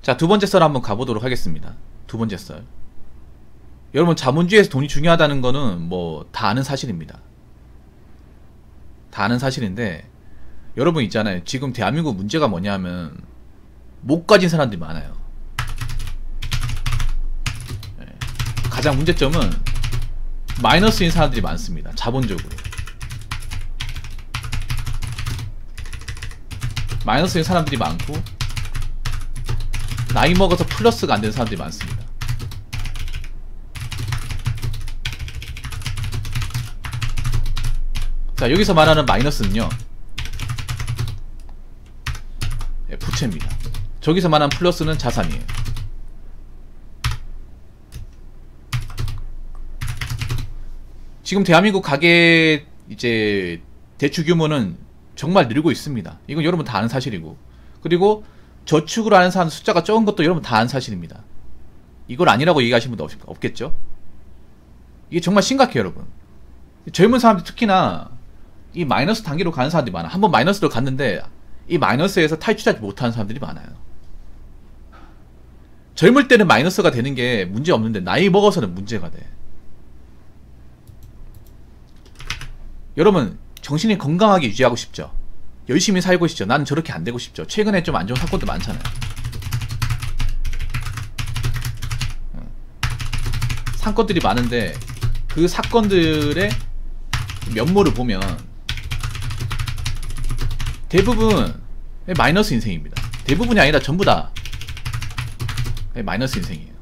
자, 두 번째 썰 한번 가보도록 하겠습니다. 두 번째 썰. 여러분, 자본주의에서 돈이 중요하다는 거는 뭐 다 아는 사실입니다. 다 아는 사실인데, 여러분 있잖아요. 지금 대한민국 문제가 뭐냐면 못 가진 사람들이 많아요. 네. 가장 문제점은 마이너스인 사람들이 많습니다. 자본적으로. 마이너스인 사람들이 많고, 나이 먹어서 플러스가 안 되는 사람들이 많습니다. 자, 여기서 말하는 마이너스는요, 부채입니다. 저기서 말하는 플러스는 자산이에요. 지금 대한민국 가계 이제 대출 규모는 정말 늘고 있습니다. 이건 여러분 다 아는 사실이고, 그리고 저축을 하는 사람 숫자가 적은 것도 여러분 다 아는 사실입니다. 이걸 아니라고 얘기하시는 분도 없겠죠? 이게 정말 심각해요, 여러분. 젊은 사람들 특히나 이 마이너스 단계로 가는 사람들이 많아. 한번 마이너스로 갔는데 이 마이너스에서 탈출하지 못하는 사람들이 많아요. 젊을 때는 마이너스가 되는 게 문제 없는데 나이 먹어서는 문제가 돼. 여러분, 정신이 건강하게 유지하고 싶죠? 열심히 살고 싶죠? 나는 저렇게 안 되고 싶죠? 최근에 좀 안 좋은 사건도 많잖아요. 사건들이 많은데 그 사건들의 면모를 보면 대부분 마이너스 인생입니다. 대부분이 아니라 전부 다 마이너스 인생이에요.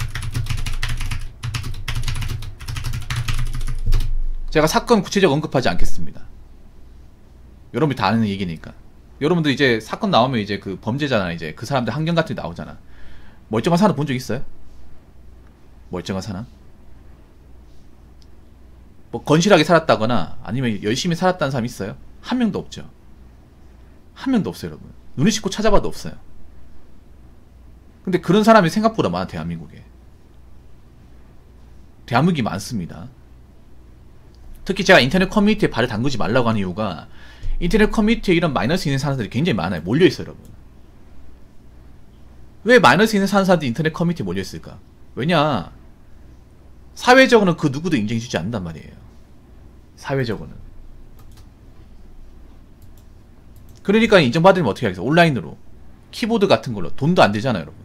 제가 사건 구체적 언급하지 않겠습니다. 여러분이 다 아는 얘기니까. 여러분들 이제 사건 나오면 이제 그 범죄자나 이제 그 사람들 환경 같은 게 나오잖아. 멀쩡한 사람 본 적 있어요? 멀쩡한 사람? 뭐 건실하게 살았다거나 아니면 열심히 살았다는 사람 있어요? 한 명도 없죠. 한 명도 없어요, 여러분. 눈을 씻고 찾아봐도 없어요. 근데 그런 사람이 생각보다 많아, 대한민국에. 대한민국이 많습니다. 특히 제가 인터넷 커뮤니티에 발을 담그지 말라고 하는 이유가 인터넷 커뮤니티에 이런 마이너스 있는 사람들이 굉장히 많아요. 몰려있어요, 여러분. 왜 마이너스 있는 사람들이 인터넷 커뮤니티에 몰려있을까? 왜냐, 사회적으로는 그 누구도 인정해주지 않는단 말이에요. 사회적으로는. 그러니까 인정받으면 어떻게 하겠어요? 온라인으로 키보드 같은 걸로. 돈도 안 되잖아요, 여러분.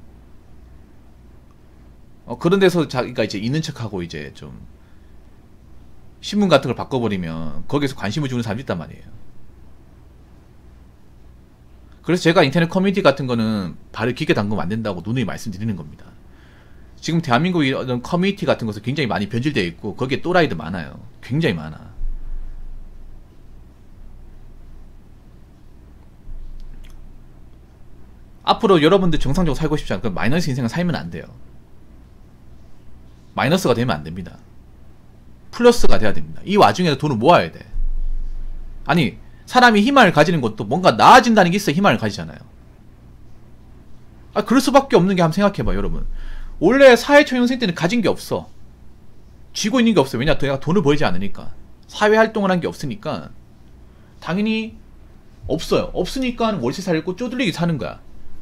그런 데서 자기가 이제 있는 척하고 이제 좀 신문 같은 걸 바꿔버리면 거기에서 관심을 주는 사람이 있단 말이에요. 그래서 제가 인터넷 커뮤니티 같은 거는 발을 깊게 담그면 안 된다고 누누이 말씀드리는 겁니다. 지금 대한민국 이런 커뮤니티 같은 것은 굉장히 많이 변질되어 있고 거기에 또라이도 많아요. 굉장히 많아. 앞으로 여러분들 정상적으로 살고 싶지 않으면 마이너스 인생을 살면 안 돼요. 마이너스가 되면 안 됩니다. 플러스가 돼야 됩니다. 이 와중에 돈을 모아야 돼. 아니, 사람이 희망을 가지는 것도 뭔가 나아진다는 게 있어야 희망을 가지잖아요. 그럴 수밖에 없는 게 한번 생각해봐, 여러분. 원래 사회초년생 때는 가진 게 없어. 쥐고 있는 게 없어요. 왜냐, 내가 돈을 벌지 않으니까. 사회활동을 한 게 없으니까 당연히 없어요. 없으니까 월세 살고 쪼들리게 사는 거야.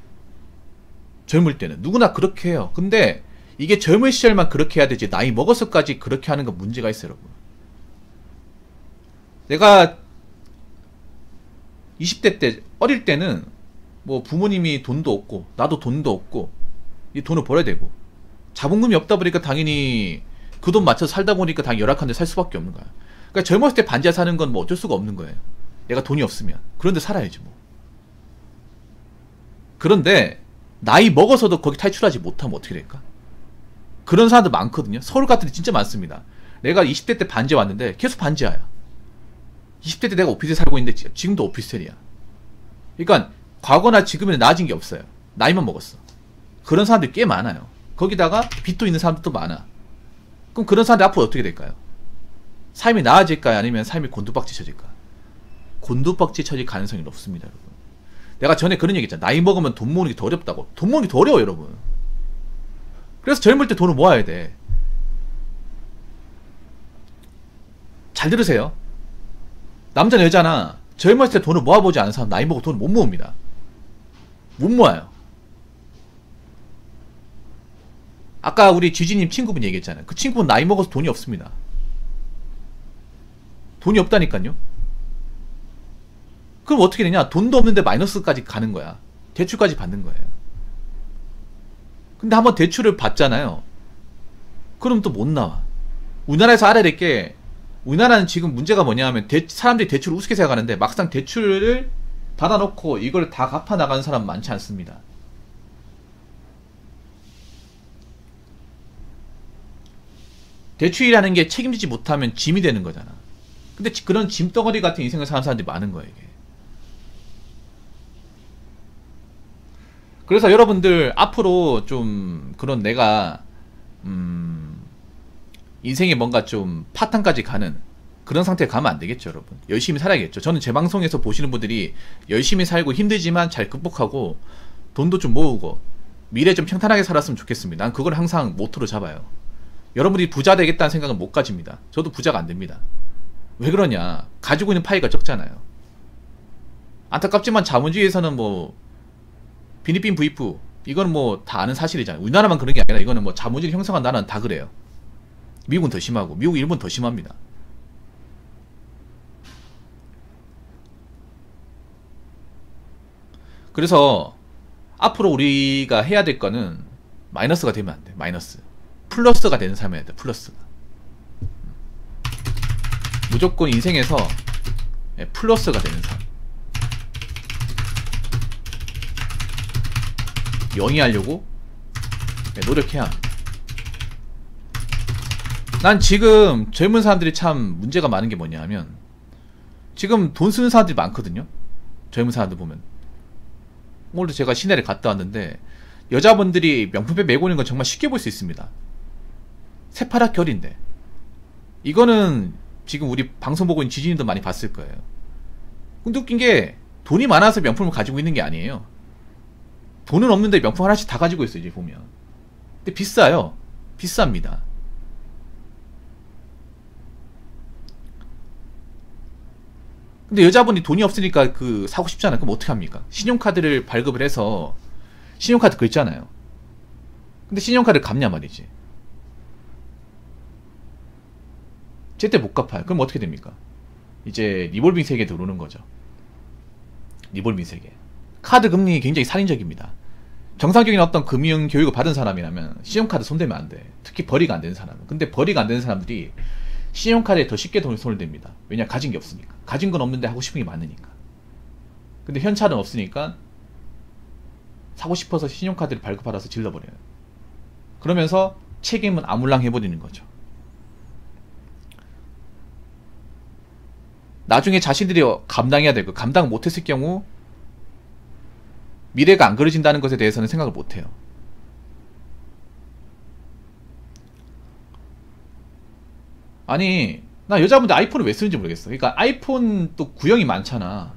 젊을 때는 누구나 그렇게 해요. 근데 이게 젊은 시절만 그렇게 해야 되지 나이 먹어서까지 그렇게 하는 건 문제가 있어요, 여러분. 내가 20대 때 어릴 때는 뭐 부모님이 돈도 없고 나도 돈도 없고 이 돈을 벌어야 되고 자본금이 없다 보니까 당연히 그 돈 맞춰서 살다 보니까 당연히 열악한 데 살 수밖에 없는 거야. 그러니까 젊었을 때 반지하 사는 건 뭐 어쩔 수가 없는 거예요. 내가 돈이 없으면. 그런데 살아야지 뭐. 그런데 나이 먹어서도 거기 탈출하지 못하면 어떻게 될까? 그런 사람들 많거든요. 서울 같은 데 진짜 많습니다. 내가 20대 때 반지하 왔는데 계속 반지하야. 20대 때 내가 오피스텔 살고 있는데 지금도 오피스텔이야. 그러니까 과거나 지금에는 나아진 게 없어요. 나이만 먹었어. 그런 사람들이 꽤 많아요. 거기다가 빚도 있는 사람들도 많아. 그럼 그런 사람들 앞으로 어떻게 될까요? 삶이 나아질까요? 아니면 삶이 곤두박질 쳐질까? 곤두박질 쳐질 가능성이 높습니다, 여러분. 내가 전에 그런 얘기 했잖아. 나이 먹으면 돈 모으는 게 더 어렵다고. 돈 모으는 게 더 어려워, 여러분. 그래서 젊을 때 돈을 모아야 돼. 잘 들으세요. 남자나 여자나 젊었을 때 돈을 모아보지 않은 사람 나이 먹고 돈을 못 모읍니다. 못 모아요. 아까 우리 지지님 친구분 얘기했잖아요. 그 친구분 나이 먹어서 돈이 없습니다. 돈이 없다니까요. 그럼 어떻게 되냐? 돈도 없는데 마이너스까지 가는 거야. 대출까지 받는 거예요. 근데 한번 대출을 받잖아요. 그럼 또 못 나와. 우리나라에서 알아야 될 게, 우리나라는 지금 문제가 뭐냐 하면 사람들이 대출을 우습게 생각하는데 막상 대출을 받아놓고 이걸 다 갚아 나가는 사람 많지 않습니다. 대출이라는 게 책임지지 못하면 짐이 되는 거잖아. 근데 그런 짐덩어리 같은 인생을 사는 사람들이 많은 거예요, 이게. 그래서 여러분들 앞으로 좀 그런 내가 인생에 뭔가 좀 파탄까지 가는 그런 상태에 가면 안 되겠죠, 여러분. 열심히 살아야겠죠. 저는 제 방송에서 보시는 분들이 열심히 살고 힘들지만 잘 극복하고 돈도 좀 모으고 미래 좀 평탄하게 살았으면 좋겠습니다. 난 그걸 항상 모토로 잡아요. 여러분들이 부자 되겠다는 생각은 못 가집니다. 저도 부자가 안 됩니다. 왜 그러냐? 가지고 있는 파이가 적잖아요. 안타깝지만 자본주의에서는 뭐 비니핀 부이프 이거는 뭐 다 아는 사실이잖아요. 우리나라만 그런 게 아니라 이거는 뭐 자본주의 형성한 나라는 다 그래요. 미국은 더 심하고 미국, 일본 더 심합니다. 그래서 앞으로 우리가 해야 될 거는 마이너스가 되면 안 돼. 마이너스. 플러스가 되는 삶을 해야 돼. 플러스가. 무조건 인생에서 플러스가 되는 삶. 영위하려고 노력해야 합니다. 난 지금 젊은 사람들이 참 문제가 많은 게 뭐냐 하면 지금 돈 쓰는 사람들이 많거든요. 젊은 사람들 보면. 오늘도 제가 시내를 갔다 왔는데 여자분들이 명품백 메고 있는 건 정말 쉽게 볼 수 있습니다. 새파랗 결인데 이거는 지금 우리 방송 보고 있는 지진님도 많이 봤을 거예요. 근데 웃긴 게 돈이 많아서 명품을 가지고 있는 게 아니에요. 돈은 없는데 명품 하나씩 다 가지고 있어요, 이제 보면. 근데 비싸요. 비쌉니다. 근데 여자분이 돈이 없으니까 그 사고 싶잖아요. 그럼 어떻게 합니까? 신용카드를 발급을 해서 신용카드 긁잖아요. 근데 신용카드를 갚냐 말이지. 제때 못 갚아요. 그럼 어떻게 됩니까? 이제 리볼빙 세계에 들어오는 거죠. 리볼빙 세계. 카드 금리 굉장히 살인적입니다. 정상적인 어떤 금융 교육을 받은 사람이라면 신용카드 손대면 안 돼. 특히 벌이가 안 되는 사람은. 근데 벌이가 안 되는 사람들이 신용카드에 더 쉽게 손을 댑니다. 왜냐? 가진 게 없으니까. 가진 건 없는데 하고 싶은 게 많으니까. 근데 현찰은 없으니까 사고 싶어서 신용카드를 발급받아서 질러버려요. 그러면서 책임은 아물랑 해버리는 거죠. 나중에 자신들이 감당해야 되고 감당 못했을 경우 미래가 안 그려진다는 것에 대해서는 생각을 못해요. 아니 나 여자분들 아이폰을 왜 쓰는지 모르겠어. 그러니까 아이폰 또 구형이 많잖아.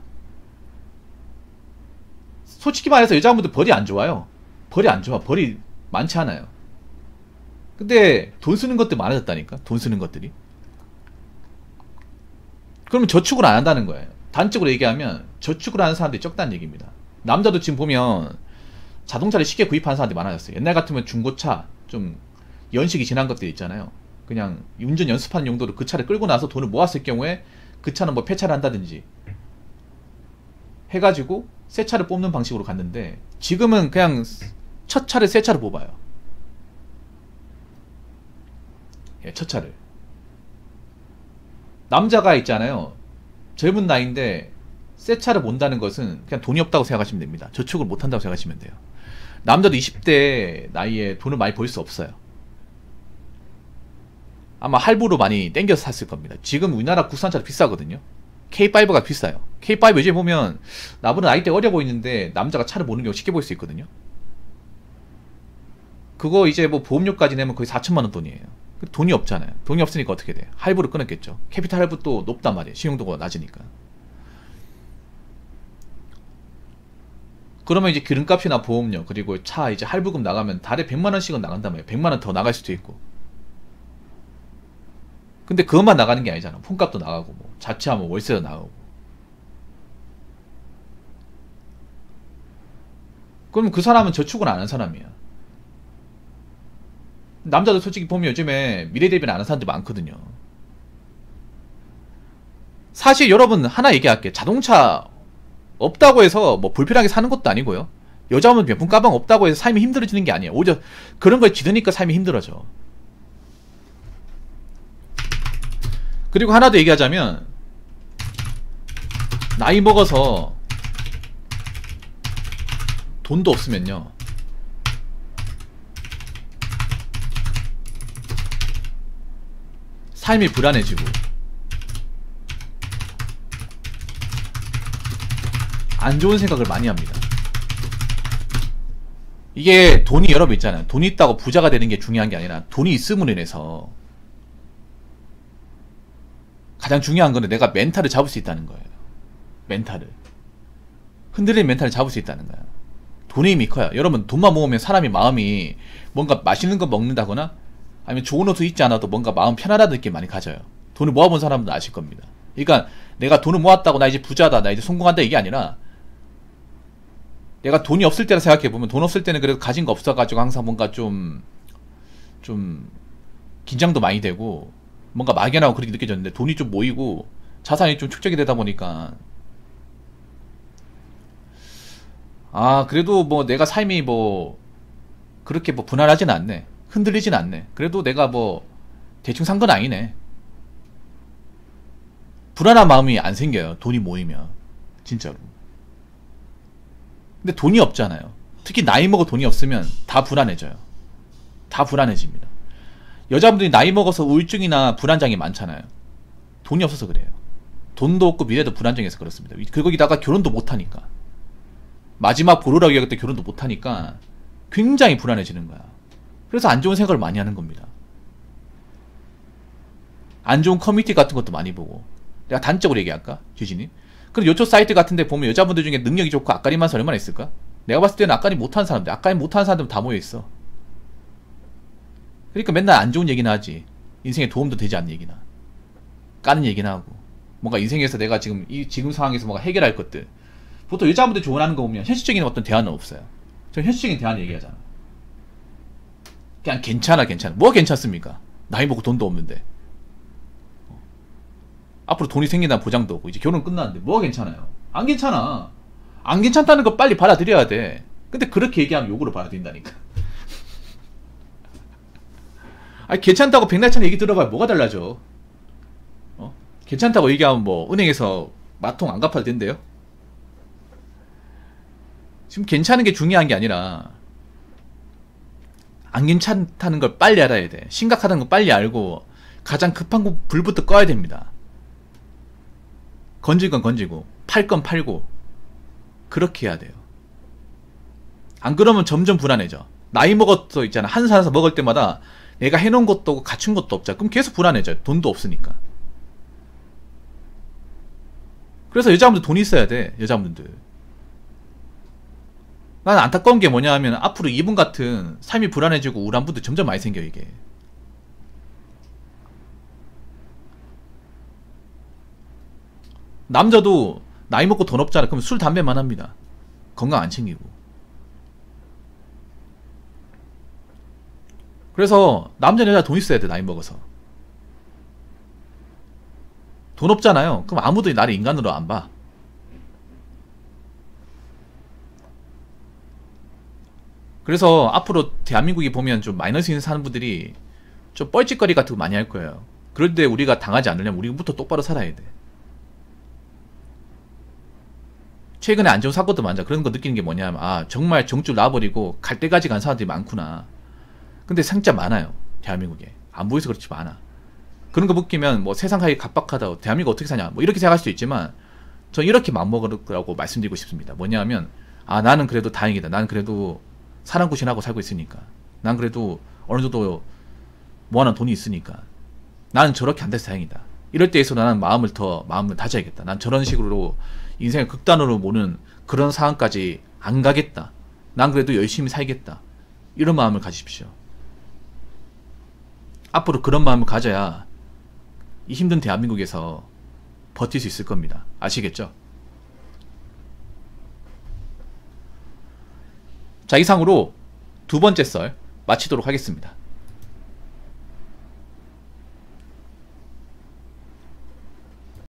솔직히 말해서 여자분들 벌이 안 좋아요. 벌이 안 좋아. 벌이 많지 않아요. 근데 돈 쓰는 것들 많아졌다니까. 돈 쓰는 것들이. 그러면 저축을 안 한다는 거예요. 단적으로 얘기하면 저축을 하는 사람들이 적다는 얘기입니다. 남자도 지금 보면 자동차를 쉽게 구입하는 사람들이 많아졌어요. 옛날 같으면 중고차 좀 연식이 지난 것들 있잖아요. 그냥 운전 연습하는 용도로 그 차를 끌고 나서 돈을 모았을 경우에 그 차는 뭐 폐차를 한다든지 해가지고 새 차를 뽑는 방식으로 갔는데 지금은 그냥 첫 차를 새 차로 뽑아요. 예, 첫 차를. 남자가 있잖아요. 젊은 나이인데 새 차를 몬다는 것은 그냥 돈이 없다고 생각하시면 됩니다. 저축을 못한다고 생각하시면 돼요. 남자도 20대 나이에 돈을 많이 벌 수 없어요. 아마 할부로 많이 땡겨서 샀을 겁니다. 지금 우리나라 국산차도 비싸거든요. K5가 비싸요. K5 요즘 보면 나보다 나이대 어려 보이는데 남자가 차를 모는 경우 쉽게 볼 수 있거든요. 그거 이제 뭐 보험료까지 내면 거의 4천만원 돈이에요. 돈이 없잖아요. 돈이 없으니까 어떻게 돼요? 할부를 끊었겠죠. 캐피탈 할부 또 높단 말이에요. 신용도가 낮으니까. 그러면 이제 기름값이나 보험료 그리고 차 이제 할부금 나가면 달에 100만원씩은 나간단 말이에요. 100만원 더 나갈 수도 있고. 근데 그것만 나가는 게 아니잖아. 폰값도 나가고 뭐 자취하면 월세도 나가고. 그럼 그 사람은 저축을 안 한 사람이야. 남자도 솔직히 보면 요즘에 미래 대비는 안 하는 사람들 많거든요. 사실 여러분 하나 얘기할게. 자동차 없다고 해서 뭐 불편하게 사는 것도 아니고요. 여자분 명품 가방 없다고 해서 삶이 힘들어지는 게 아니에요. 오히려 그런 걸 지르니까 삶이 힘들어져. 그리고 하나 더 얘기하자면, 나이 먹어서 돈도 없으면요, 삶이 불안해지고 안 좋은 생각을 많이 합니다. 이게 돈이 여러분 있잖아요. 돈이 있다고 부자가 되는 게 중요한 게 아니라 돈이 있음으로 인해서 가장 중요한 거는 내가 멘탈을 잡을 수 있다는 거예요. 멘탈을. 흔들리는 멘탈을 잡을 수 있다는 거야. 돈의 힘이 커요. 여러분 돈만 모으면 사람이 마음이 뭔가 맛있는 거 먹는다거나 아니면 좋은 옷을 입지 않아도 뭔가 마음 편안하다는 느낌 많이 가져요. 돈을 모아본 사람도 아실 겁니다. 그러니까 내가 돈을 모았다고 나 이제 부자다, 나 이제 성공한다 이게 아니라, 내가 돈이 없을 때라 생각해보면 돈 없을 때는 그래도 가진 거 없어가지고 항상 뭔가 좀 긴장도 많이 되고 뭔가 막연하고 그렇게 느껴졌는데, 돈이 좀 모이고 자산이 좀 축적이 되다 보니까 그래도 뭐 내가 삶이 뭐 그렇게 뭐 분할하진 않네, 흔들리진 않네, 그래도 내가 뭐 대충 산 건 아니네. 불안한 마음이 안 생겨요, 돈이 모이면. 진짜로. 근데 돈이 없잖아요. 특히 나이 먹어 돈이 없으면 다 불안해져요. 다 불안해집니다. 여자분들이 나이 먹어서 우울증이나 불안장애 많잖아요. 돈이 없어서 그래요. 돈도 없고 미래도 불안정해서 그렇습니다. 거기다가 결혼도 못하니까, 마지막 보루라고 여겼을 때 결혼도 못하니까 굉장히 불안해지는 거야. 그래서 안 좋은 생각을 많이 하는 겁니다. 안 좋은 커뮤니티 같은 것도 많이 보고. 내가 단적으로 얘기할까? 규진이? 그럼 요초 사이트 같은 데 보면 여자분들 중에 능력이 좋고 앞가림 많은 사람 얼마나 있을까? 내가 봤을 때는 앞가림 못하는 사람들, 앞가림 못하는 사람들은 다 모여있어. 그러니까 맨날 안 좋은 얘기나 하지. 인생에 도움도 되지 않는 얘기나 까는 얘기나 하고, 뭔가 인생에서 내가 지금 상황에서 뭔가 해결할 것들. 보통 여자분들 조언하는 거 보면 현실적인 어떤 대안은 없어요. 저 현실적인 대안 얘기하잖아. 그냥 괜찮아. 뭐가 괜찮습니까? 나이 먹고 돈도 없는데. 앞으로 돈이 생긴다는 보장도 없고 이제 결혼 끝났는데 뭐가 괜찮아요? 안 괜찮아. 안 괜찮다는 거 빨리 받아들여야 돼. 근데 그렇게 얘기하면 욕으로 받아들인다니까. 아니 괜찮다고 백날천 얘기 들어봐야 뭐가 달라져? 괜찮다고 얘기하면 뭐 은행에서 마통 안 갚아도 된대요? 지금 괜찮은 게 중요한 게 아니라 안 괜찮다는 걸 빨리 알아야 돼. 심각하다는 걸 빨리 알고 가장 급한 거 불부터 꺼야 됩니다. 건질 건 건지고 팔 건 팔고 그렇게 해야 돼요. 안 그러면 점점 불안해져. 나이 먹어서 있잖아, 한 살에서 먹을 때마다 내가 해놓은 것도 없고 갖춘 것도 없잖아. 그럼 계속 불안해져요. 돈도 없으니까. 그래서 여자분들 돈이 있어야 돼. 여자분들. 나는 안타까운 게 뭐냐 하면 앞으로 이분 같은 삶이 불안해지고 우울한 분들 점점 많이 생겨. 이게 남자도 나이 먹고 돈 없잖아. 그럼 술 담배만 합니다. 건강 안 챙기고. 그래서 남자 여자 돈 있어야 돼. 나이 먹어서 돈 없잖아요. 그럼 아무도 나를 인간으로 안 봐. 그래서 앞으로 대한민국이 보면 좀 마이너스 있는 사는 분들이 좀 뻘짓거리 같은 거 많이 할 거예요. 그럴 때 우리가 당하지 않으려면 우리부터 똑바로 살아야 돼. 최근에 안 좋은 사건도 많죠. 그런 거 느끼는 게 뭐냐면 정말 정줄 놔버리고 갈 때까지 간 사람들이 많구나. 근데 진짜 많아요. 대한민국에. 안 보여서 그렇지 많아. 그런 거 느끼면 뭐 세상 살기 각박하다고, 대한민국 어떻게 사냐 뭐 이렇게 생각할 수도 있지만, 전 이렇게 마음먹으라고 말씀드리고 싶습니다. 뭐냐면 나는 그래도 다행이다. 나는 그래도 사랑구신하고 살고 있으니까. 난 그래도 어느 정도 모아놓은 돈이 있으니까. 나는 저렇게 안 돼서 다행이다. 이럴 때에서 나는 마음을 다져야겠다. 난 저런 식으로 인생을 극단으로 모는 그런 상황까지 안 가겠다. 난 그래도 열심히 살겠다. 이런 마음을 가지십시오. 앞으로 그런 마음을 가져야 이 힘든 대한민국에서 버틸 수 있을 겁니다. 아시겠죠? 자, 이상으로 두 번째 썰 마치도록 하겠습니다.